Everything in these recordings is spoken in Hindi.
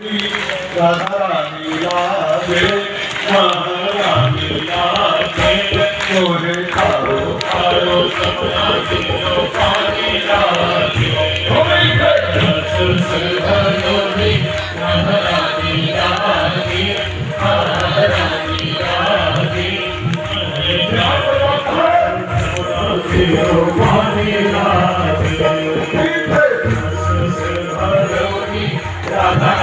राधा रानी लागे महारानी लागे मोरे खारो खारो सपना दिलो पानी लागे रस से भरोरी महारानी लागे महारानी लागे दिलो पानी लागे रस से भरोरी राधा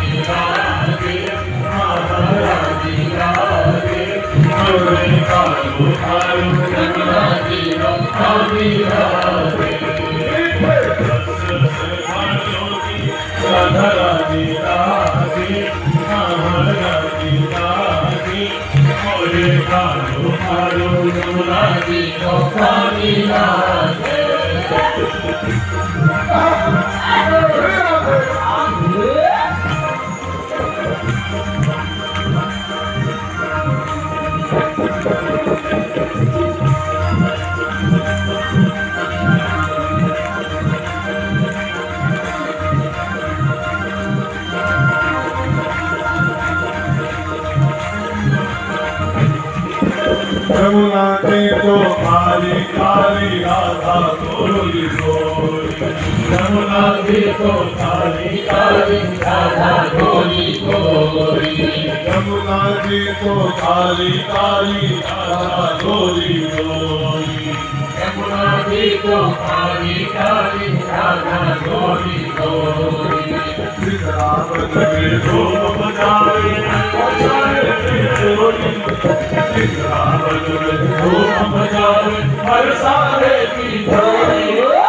यमुना के तो काली काली राधा गोरी गोरी यमुना के तो काली काली राधा गोरी गोरी यमुना के तो काली काली राधा गोरी गोरी यमुना के तो काली काली राधा गोरी गोरी वृंदावन में धूम बजाए वृंदावन में धूम बजाए हर सारे की धोरी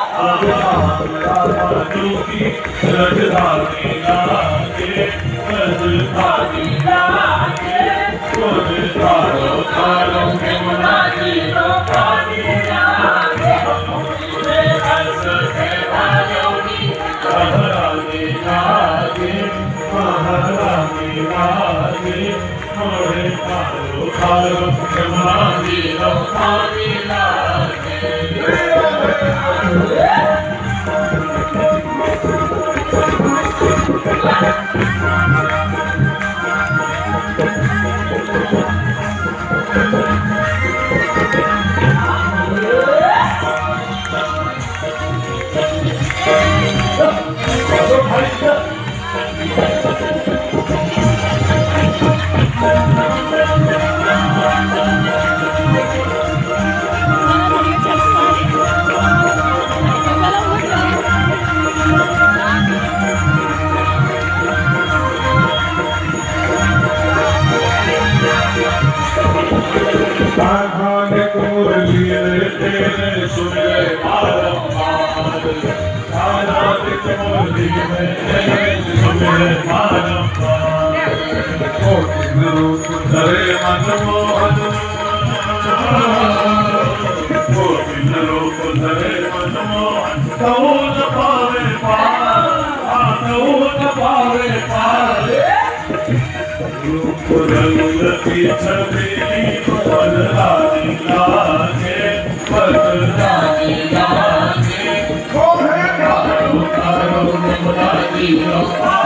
की रजधानी लागे रजधानी लागे तारो तारो यमुना जी रो पानी लागे हंस से भायोगी महारानी लागे महारानी लागे मोरे तारो तारो यमुना जी रो पानी लागे Oh,